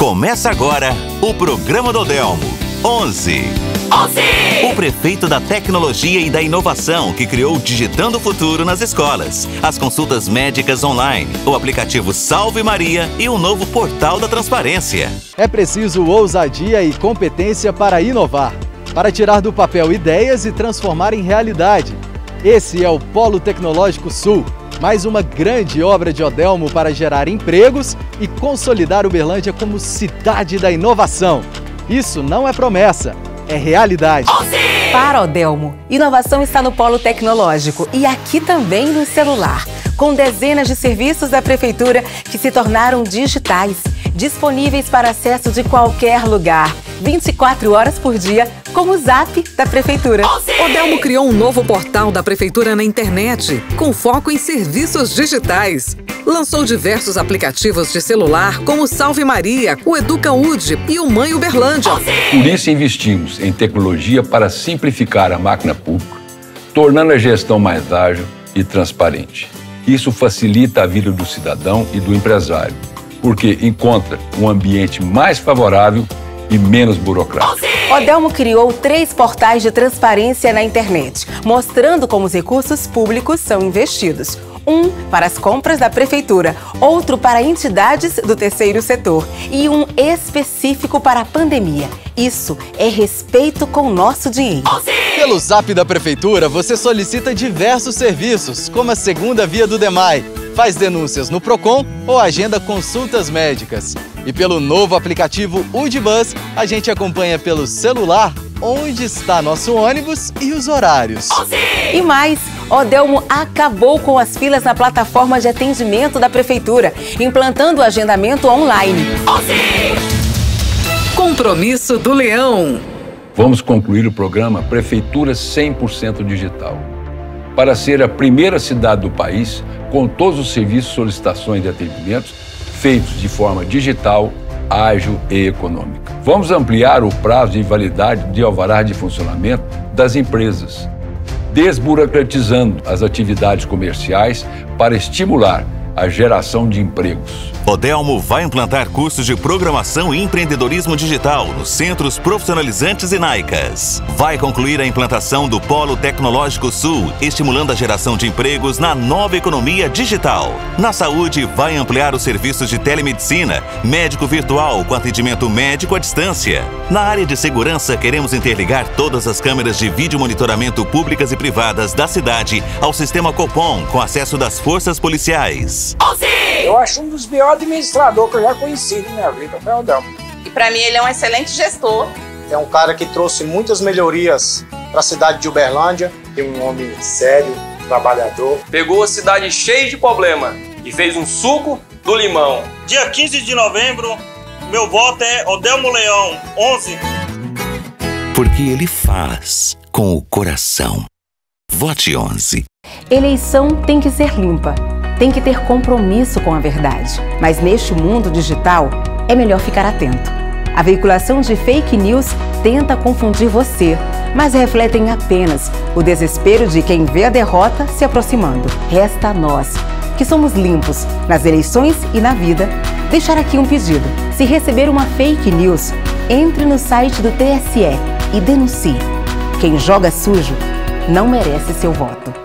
Começa agora o programa do Odelmo 11. O prefeito da tecnologia e da inovação que criou o Digitando o Futuro nas escolas, as consultas médicas online, o aplicativo Salve Maria e o novo portal da transparência. É preciso ousadia e competência para inovar, para tirar do papel ideias e transformar em realidade. Esse é o Polo Tecnológico Sul, mais uma grande obra de Odelmo para gerar empregos e consolidar Uberlândia como cidade da inovação. Isso não é promessa, é realidade. Para Odelmo, inovação está no Polo Tecnológico e aqui também no celular, com dezenas de serviços da Prefeitura que se tornaram digitais, disponíveis para acesso de qualquer lugar, 24 horas por dia, como o Zap da Prefeitura. Odelmo criou um novo portal da Prefeitura na internet, com foco em serviços digitais. Lançou diversos aplicativos de celular, como o Salve Maria, o EducaUD e o Mãe Uberlândia. Por isso investimos em tecnologia para simplificar a máquina pública, tornando a gestão mais ágil e transparente. Isso facilita a vida do cidadão e do empresário, porque encontra um ambiente mais favorável e menos burocrático. Odelmo criou 3 portais de transparência na internet, mostrando como os recursos públicos são investidos. Um para as compras da Prefeitura, outro para entidades do terceiro setor e um específico para a pandemia. Isso é respeito com o nosso dinheiro. Pelo Zap da Prefeitura, você solicita diversos serviços, como a segunda via do DEMAI, faz denúncias no Procon ou agenda consultas médicas. E pelo novo aplicativo UDBus, a gente acompanha pelo celular onde está nosso ônibus e os horários. E mais, Odelmo acabou com as filas na plataforma de atendimento da Prefeitura, implantando o agendamento online. Compromisso do Leão. Vamos concluir o programa Prefeitura 100% Digital, para ser a primeira cidade do país com todos os serviços, solicitações e atendimentos feitos de forma digital, ágil e econômica. Vamos ampliar o prazo de validade de alvará de funcionamento das empresas, desburocratizando as atividades comerciais para estimular a geração de empregos. Odelmo vai implantar cursos de programação e empreendedorismo digital nos centros profissionalizantes e NAICAS. Vai concluir a implantação do Polo Tecnológico Sul, estimulando a geração de empregos na nova economia digital. Na saúde, vai ampliar os serviços de telemedicina, médico virtual com atendimento médico à distância. Na área de segurança, queremos interligar todas as câmeras de vídeo monitoramento públicas e privadas da cidade ao sistema Copom, com acesso das forças policiais. Eu acho um dos melhores administradores que eu já conheci na minha vida, foi o Odelmo. E para mim ele é um excelente gestor. É um cara que trouxe muitas melhorias para a cidade de Uberlândia. É um homem sério, trabalhador. Pegou a cidade cheia de problema e fez um suco do limão. Dia 15 de novembro, meu voto é Odelmo Leão, 11. Porque ele faz com o coração. Vote 11. Eleição tem que ser limpa. Tem que ter compromisso com a verdade. Mas neste mundo digital, é melhor ficar atento. A veiculação de fake news tenta confundir você, mas refletem apenas o desespero de quem vê a derrota se aproximando. Resta a nós, que somos limpos nas eleições e na vida, deixar aqui um pedido. Se receber uma fake news, entre no site do TSE e denuncie. Quem joga sujo não merece seu voto.